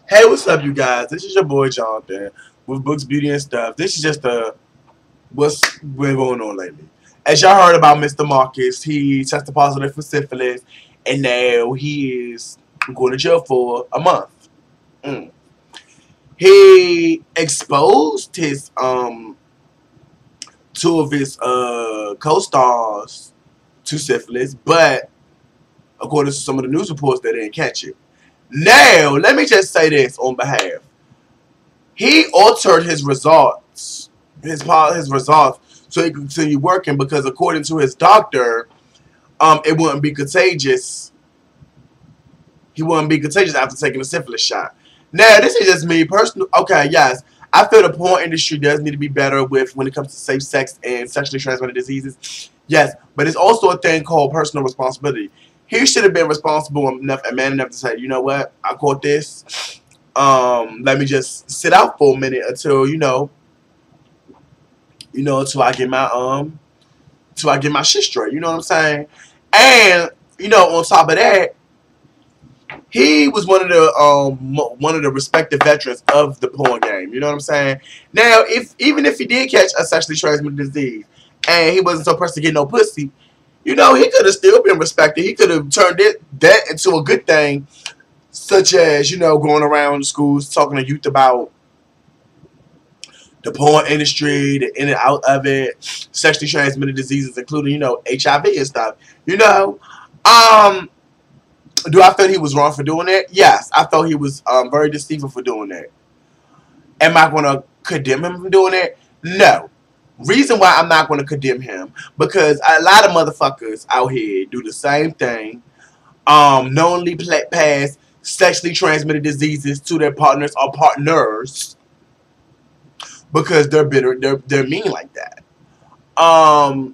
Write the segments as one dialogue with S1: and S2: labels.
S1: Hey, what's up, you guys? This is your boy Jonathan with Books, Beauty, and Stuff. This is just what's been going on lately. As y'all heard about Mr. Marcus, he tested positive for syphilis, and now he is going to jail for a month. Mm. He exposed his two of his co-stars to syphilis, but according to some of the news reports, they didn't catch it. Now, let me just say this on behalf. He altered his results, his results, so he could continue working because according to his doctor, it wouldn't be contagious. He wouldn't be contagious after taking a syphilis shot. Now, this is just me personal. Okay, yes, I feel the porn industry does need to be better with when it comes to safe sex and sexually transmitted diseases. Yes, but it's also a thing called personal responsibility. He should have been responsible enough and man enough to say, you know what, I caught this. Let me just sit out for a minute until until I get my shit straight. You know what I'm saying? And on top of that, he was one of the respected veterans of the porn game. You know what I'm saying? Now, if even if he did catch a sexually transmitted disease and he wasn't so pressed to get no pussy, he could have still been respected. He could have turned that into a good thing, such as going around schools talking to youth about the porn industry, the in and out of it, sexually transmitted diseases, including HIV and stuff. You know, um, do I feel he was wrong for doing that? Yes, I felt he was very deceitful for doing that. Am I going to condemn him for doing that? No. Reason why I'm not going to condemn him because a lot of motherfuckers out here do the same thing. Knowingly pass sexually transmitted diseases to their partners or partners because they're bitter, they're mean like that. Um,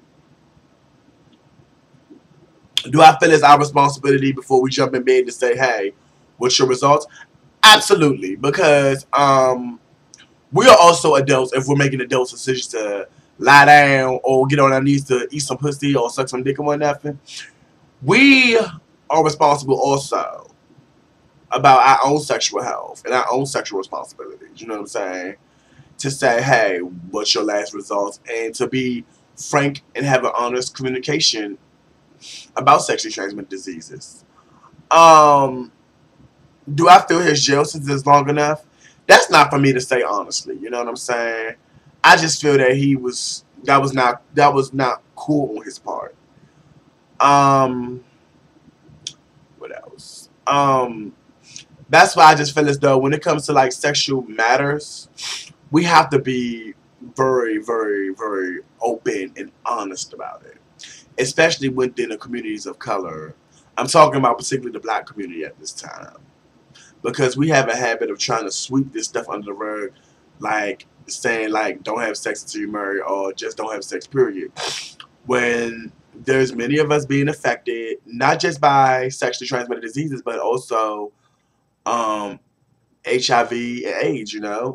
S1: do I feel it's our responsibility before we jump in bed to say, "Hey, what's your results?" Absolutely, because we are also adults if we're making adult decisions to lie down or get on our knees to eat some pussy or suck some dick or whatever. We are responsible also about our own sexual health and our own sexual responsibilities. You know what I'm saying? To say, hey, what's your last results? And to be frank and have an honest communication about sexually transmitted diseases. Um, do I feel his jail sentence is long enough? That's not for me to say honestly. You know what I'm saying? I just feel that that was not cool on his part. Um, what else? That's why I just feel as though when it comes to like sexual matters, we have to be very, very, very open and honest about it, especially within the communities of color. I'm talking about particularly the black community at this time because we have a habit of trying to sweep this stuff under the rug, like saying like don't have sex until you marry or just don't have sex period. When there's many of us being affected not just by sexually transmitted diseases but also um, HIV and AIDS.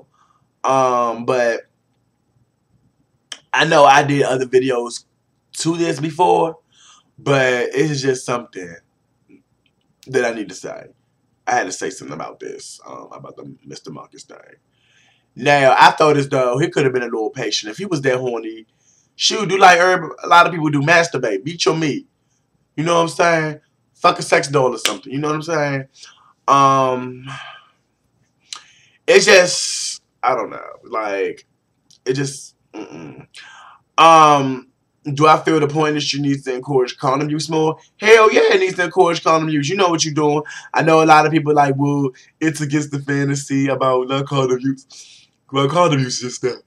S1: But I know I did other videos to this before, but it's just something that I need to say. I had to say something about this, about the Mr. Marcus thing. Now, I thought as though he could have been a little patient. If he was that horny, shoot, do like a lot of people do, masturbate, beat your meat. You know what I'm saying? Fuck a sex doll or something. You know what I'm saying? Um, it's just, I don't know. Like, it just, Um, do I feel the porn industry needs to encourage condom use more? Hell yeah, it needs to encourage condom use. You know what you're doing. I know a lot of people like, well, it's against the fantasy about not condom use. Well, condom use is just that.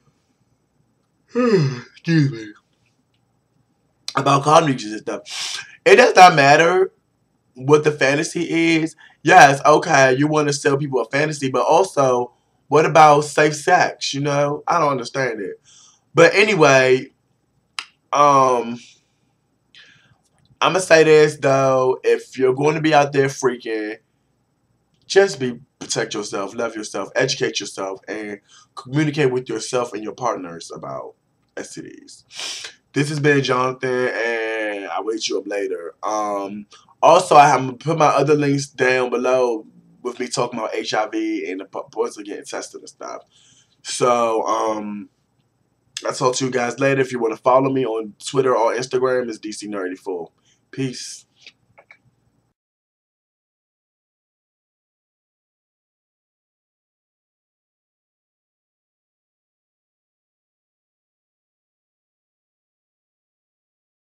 S1: Excuse me. About condom use and stuff. It does not matter what the fantasy is. Yes, okay, you want to sell people a fantasy, but also, what about safe sex? I don't understand it. But anyway, um, I'm gonna say this though: if you're going to be out there freaking, just protect yourself, love yourself, educate yourself, and communicate with yourself and your partners about STDs. This has been Jonathan, and I'll wait you up later. Also, I'm gonna put my other links down below with me talking about HIV and the boys are getting tested and stuff. So, I'll talk to you guys later. If you want to follow me on Twitter or Instagram, it's DC Nerdy4. Peace.